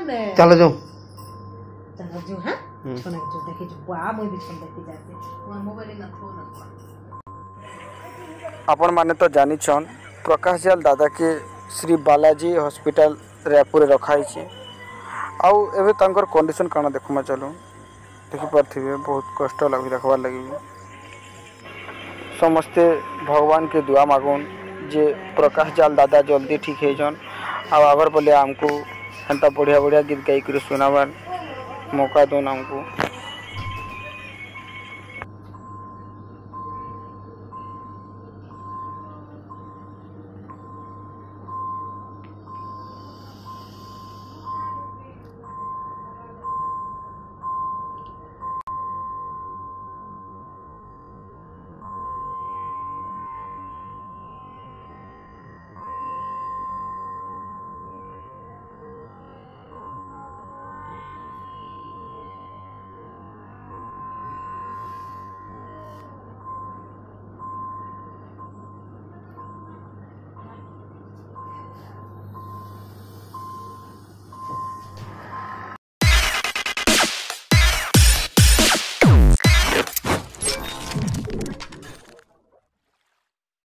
चलो जाओ चलो जो हां छोना जो देखे जो बुआ मैं भी छोन देखी जाते मोर मोबाइल न खो न आपण माने तो जानी छन प्रकाश जाल दादा के श्री बालाजी हॉस्पिटल रायपुर रखाई आउ एबे तांकर कंडीशन काना देखमा चलो देखि पारथिबे बहुत कष्ट लगी देखबार लगी समस्ते भगवान के दुआ मागुन जे प्रकाश जाल दादा जल्दी ठीक है जन आगर बोले हमको एंता बढ़िया बढ़िया गीत गाई कर सुनाबार मौका दोन हमको।